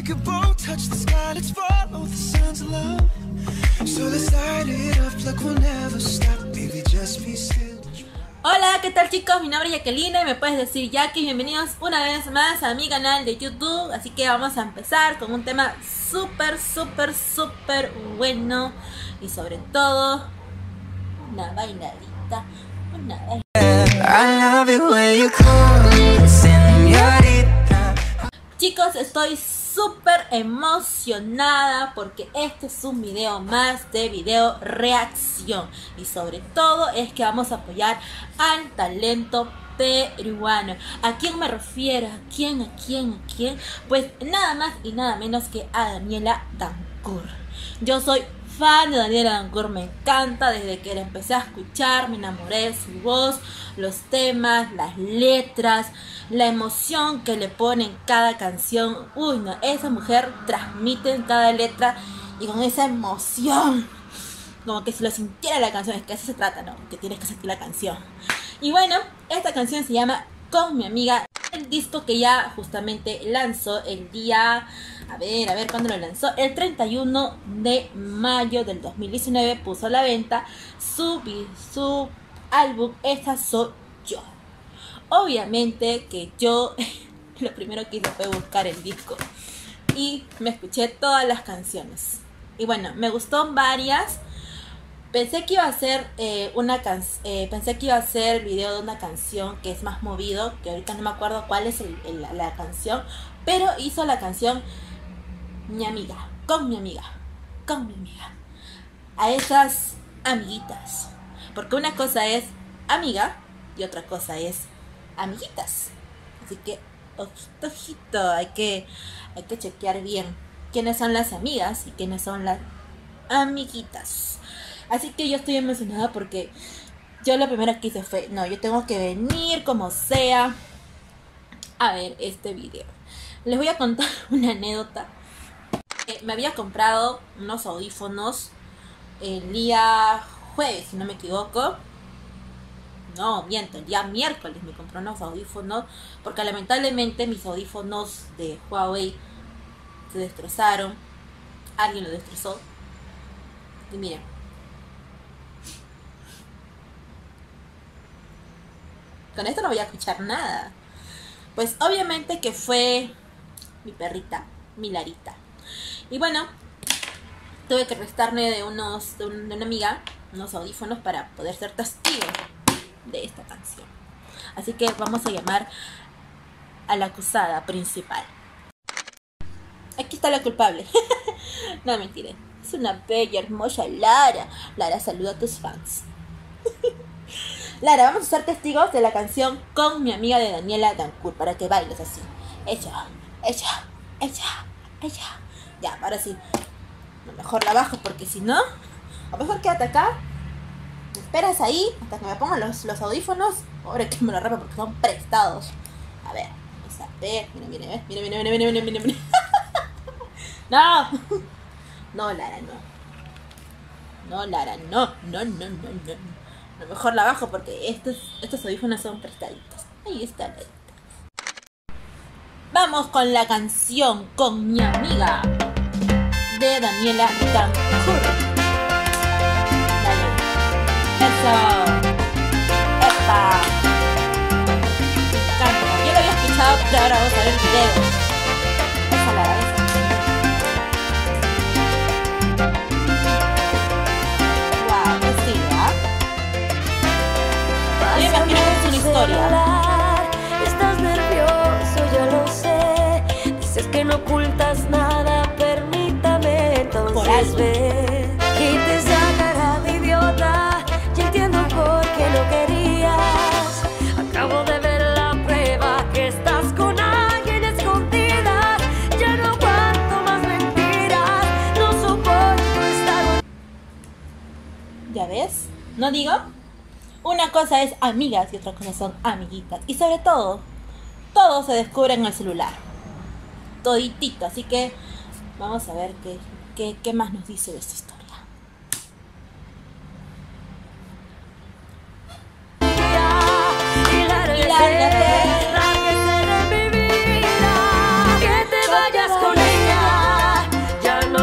could both touch the sky, let's follow the signs of love. So let's light it up like we'll never stop, baby, just be still. Hola, ¿qué tal chicos? Mi nombre es Jacqueline y me puedes decir Jackie. Bienvenidos una vez más a mi canal de YouTube. Así que vamos a empezar con un tema súper bueno. Y sobre todo, una bailadita. Chicos, estoy súper emocionada porque este es un video más de video reacción. Y sobre todo es que vamos a apoyar al talento peruano. ¿A quién me refiero? ¿A quién? Pues nada más y nada menos que a Daniela Dancourt. Yo soy fan de Daniela Dancourt, me encanta. Desde que la empecé a escuchar me enamoré de su voz, los temas, las letras, la emoción que le pone en cada canción. Uy, no, esa mujer transmite en cada letra y con esa emoción, como que si lo sintiera la canción. Es que así se trata, ¿no? Que tienes que sentir la canción. Y bueno, esta canción se llama Con mi amiga. El disco que ya justamente lanzó el día... A ver, ¿cuándo lo lanzó? El 31 de mayo del 2019 puso a la venta su álbum Esa Soy Yo. Obviamente que yo lo primero que hice fue buscar el disco y me escuché todas las canciones. Y bueno, me gustó varias. Pensé que iba a hacer el video de una canción que es más movido, que ahorita no me acuerdo cuál es la canción, pero hizo la canción Mi amiga, con mi amiga. A esas amiguitas, porque una cosa es amiga y otra cosa es amiguitas. Así que ojito, hay que chequear bien quiénes son las amigas y quiénes son las amiguitas. Así que yo estoy emocionada porque yo lo primero que hice fue, no, yo tengo que venir como sea a ver este video. Les voy a contar una anécdota. Me había comprado unos audífonos el día jueves, si no me equivoco. No, miento, el día miércoles me compré unos audífonos porque lamentablemente mis audífonos de Huawei se destrozaron. Alguien lo destrozó. Y miren, con esto no voy a escuchar nada. Pues obviamente que fue mi perrita, mi Larita. Y bueno, tuve que prestarme de una amiga unos audífonos para poder ser testigo de esta canción. Así que vamos a llamar a la acusada principal. Aquí está la culpable. No, mentira. Es una bella, hermosa Lara. Lara, saluda a tus fans. Lara, vamos a ser testigos de la canción Con mi amiga de Daniela Dancourt para que bailes así. Ella. Ya, ahora sí. Mejor la bajo porque si no, a lo mejor quédate acá. Me esperas ahí hasta que me pongan los audífonos. Ahora que me lo rompa porque son prestados. A ver, vamos a ver. Mira. No. No, Lara, no. No, Lara, no. A lo mejor la bajo porque estos audífonos son prestaditos. Ahí está. Vamos con la canción Con mi amiga de Daniela Dancourt. Dale. Eso. Epa. Canta. Yo lo había escuchado, pero ahora vamos a ver el video. Esa la esa. Wow, qué estilo, ¿ah? Yo me imagino que es una historia. Estás nervioso, ya lo sé. Dices que no ocultas nada, permítame entonces ver. Y te sacará de idiota. Ya entiendo por qué no querías. Acabo de ver la prueba que estás con alguien escondida. Ya no aguanto más mentiras. No soporto estar. ¿Ya ves? ¿No digo? Una cosa es amigas y otra cosa son amiguitas. Y sobre todo se descubre en el celular. Toditito. Así que vamos a ver qué más nos dice de esta historia. Y lárgate de mi vida. Que te vayas con ella.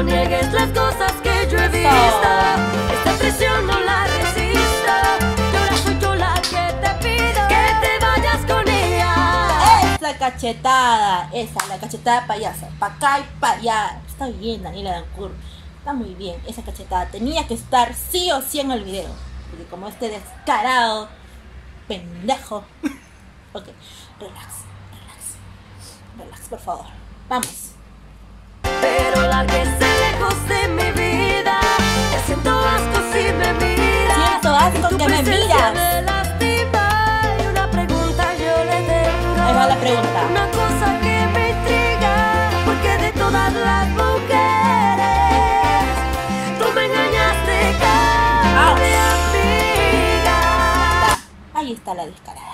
no niegues las cosas que yo he visto. Esta presión no la resisto. Y ahora soy yo la que te pido que te vayas con ella. Esa cachetada, la cachetada payasa, pa' acá y pa' allá. Está bien, Daniela Dancourt, está muy bien. Esa cachetada tenía que estar sí o sí en el video, porque como este descarado pendejo. Ok, relax, por favor. Vamos. Pero lárguese lejos de mi vida. Ya siento asco si me miras. Siento asco Tu que me presencia miras. me lastima. Y una pregunta yo le tengo. Ahí va la pregunta. Una cosa que me intriga, porque de todas las mujeres tú me engañaste, cara de amiga. Ahí está la descarada.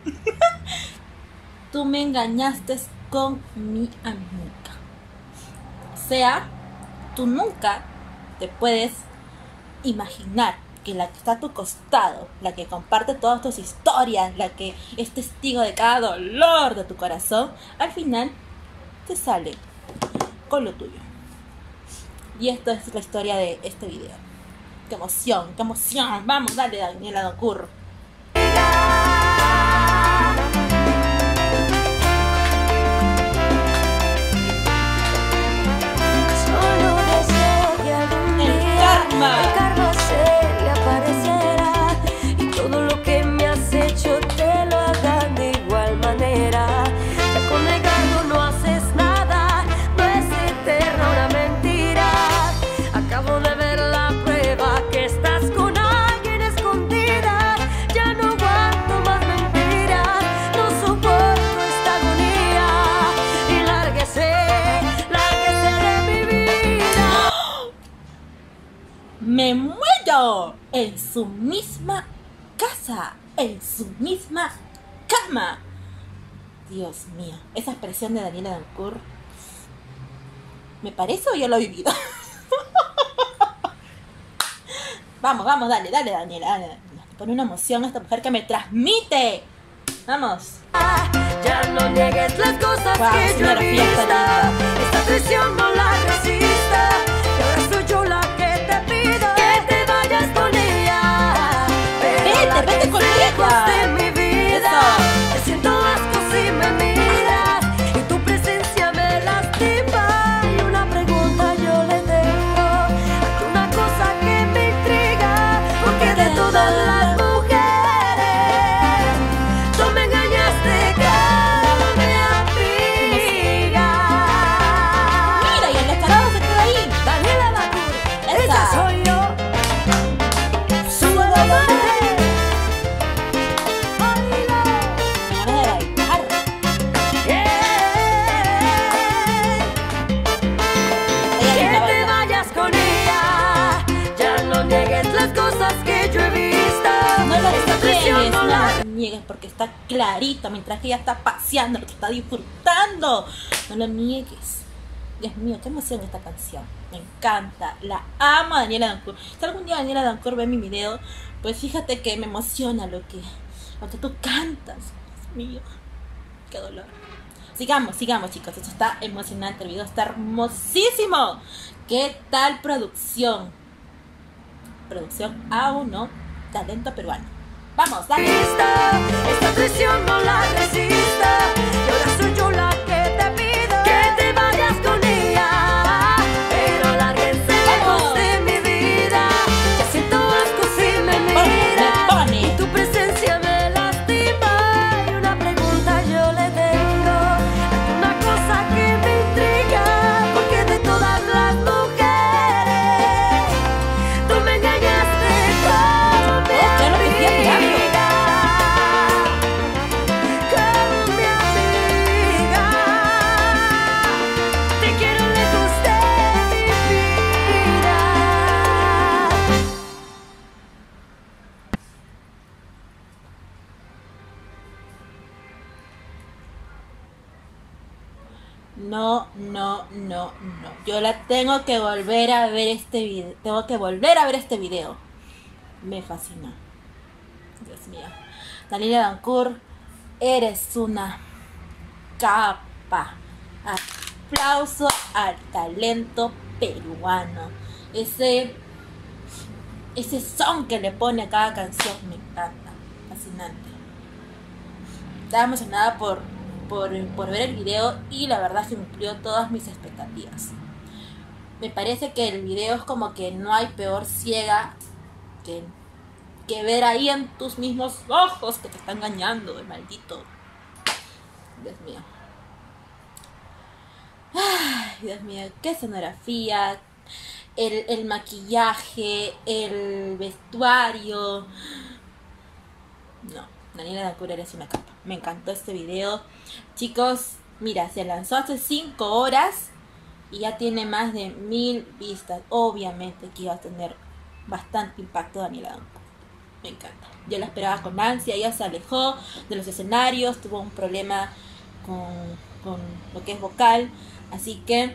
Tú me engañaste con mi amiga. O sea, tú nunca te puedes imaginar que la que está a tu costado, la que comparte todas tus historias, la que es testigo de cada dolor de tu corazón, al final te sale con lo tuyo. Y esto es la historia de este video. ¡Qué emoción, qué emoción! Vamos, dale, Daniela Dancourt. Solo deseo que algún día el karma se le aparecerá y todo lo que me has hecho te lo hagan de igual manera. Ya con negarlo no haces nada, no es eterna una mentira. Acabo de ver la prueba que estás con alguien escondida. Ya no aguanto más mentiras, no soporto esta agonía. Y lárguese de mi vida. Me muero en su misma casa, en su misma cama. Dios mío, esa expresión de Daniela Dancourt, ¿me parece o yo lo he vivido? Vamos, dale, Daniela, dale. Pone una emoción a esta mujer que me transmite. Vamos. Ya no niegues las cosas Wow, que yo he señora visto. fiesta linda. Esta presión no la resista. Y ahora soy yo la que te pido que te vayas con ella. Pero Vete con lárguese lejos ella. de mi vida. Te siento asco si me miras y tu presencia me lastima. Y una pregunta yo le tengo. Hay una cosa que me intriga, porque de todas las mujeres tú me engañaste, cara de amiga. Mira, y el descarado se queda ahí. Daniela Dancourt, Esa. esa soy yo. Su amante. Oílo. Me ganas de bailar. Ella Que linda te baila. vayas con ella. Ya no niegues las cosas que yo he visto. No lo Esta presión niegues, no no la lo niegues, porque está clarito mientras que ella está paseando, que está disfrutando. No lo niegues. Dios mío, qué emoción esta canción. Me encanta, la amo a Daniela Dancourt. Si algún día Daniela Dancourt ve mi video, pues fíjate que me emociona lo que tú cantas. Dios mío, qué dolor. Sigamos, chicos. Esto está emocionante. El video está hermosísimo. ¿Qué tal producción? Producción A1, talento peruano. Vamos, dale. Esta presión no la resista. Y ahora soy yo la que te pido que te vayas con ella. Pero lárguense lejos de mi vida. Ya siento asco si me miras. pone. Y tu presencia me lastima. Y una pregunta yo le tengo. Hay una cosa que me intriga, porque de todas las mujeres tú me engañaste con mi claro que sí, amiga. amiga. Con mi amiga. Te quiero lejos de mi vida. No. Yo la tengo que volver a ver este video. Tengo que volver a ver este video. Me fascina. Dios mío. Daniela Dancourt, eres una capa. Aplauso al talento peruano. Ese son que le pone a cada canción me encanta, fascinante. Estaba emocionada por ver el video y la verdad es que cumplió todas mis expectativas. Me parece que el video es como que no hay peor ciega que ver ahí en tus mismos ojos que te están engañando, el maldito. Dios mío. Ay, Dios mío, qué escenografía, el maquillaje, el vestuario. No, Daniela Dancur eres una capa. Me encantó este video. Chicos, mira, se lanzó hace 5 horas y ya tiene más de 1000 vistas. Obviamente que iba a tener bastante impacto Daniela Dancur. Me encanta. Yo la esperaba con ansia. Ella se alejó de los escenarios, tuvo un problema con lo que es vocal. Así que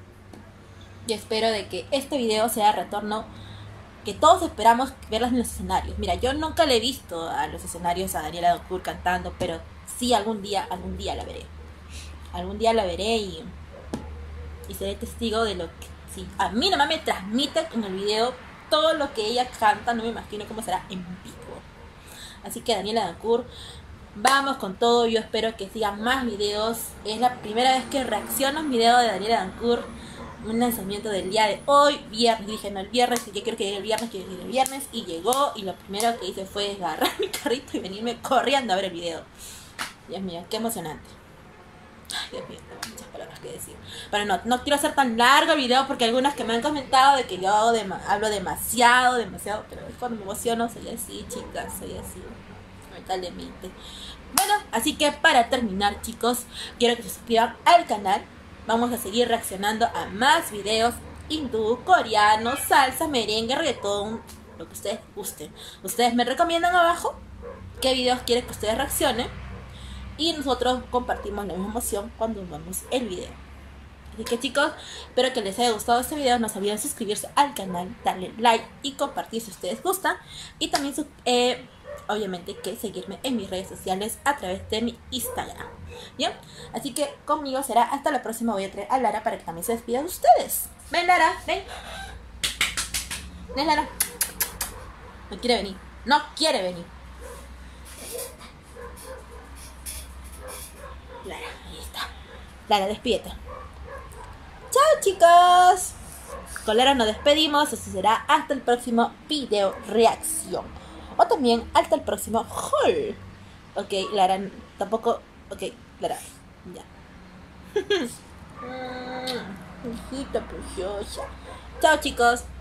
yo espero de que este video sea retorno que todos esperamos verlas en los escenarios. Mira, yo nunca le he visto a los escenarios a Daniela Dancur cantando, pero sí algún día la veré. Algún día la veré y seré testigo de lo que sí, a mí nomás me transmite en el video todo lo que ella canta. No me imagino cómo será en vivo. Así que Daniela Dancur, vamos con todo. Yo espero que sigan más videos. Es la primera vez que reacciono a un video de Daniela Dancur. Un lanzamiento del día de hoy, viernes. Dije, no, el viernes, yo quiero que llegue el viernes, y llegó, y lo primero que hice fue agarrar mi carrito y venirme corriendo a ver el video. Dios mío, qué emocionante. Ay, Dios mío, tengo muchas palabras que decir. Pero no quiero hacer tan largo el video porque algunas que me han comentado de que yo hablo demasiado, pero cuando me emociono soy así, chicas, soy así, lamentablemente. Bueno, así que para terminar, chicos, quiero que se suscriban al canal. Vamos a seguir reaccionando a más videos hindú, coreano, salsa, merengue, reggaetón, lo que ustedes gusten. Ustedes me recomiendan abajo qué videos quieren que ustedes reaccionen y nosotros compartimos la misma emoción cuando vemos el video. Así que chicos, espero que les haya gustado este video. No se olviden suscribirse al canal, darle like y compartir si ustedes gustan. Y también obviamente que seguirme en mis redes sociales a través de mi Instagram. Bien, así que conmigo será hasta la próxima. Voy a traer a Lara para que también se despida de ustedes. Ven, Lara, ven. Ven, Lara. No quiere venir. No quiere venir. Lara, ahí está. Lara, despídete. Chao, chicos. Con Lara nos despedimos. Así será hasta el próximo video reacción. O también hasta el próximo haul. Ok, Lara, tampoco. Ok, Lara, ya. Hijita preciosa. Chao, chicos.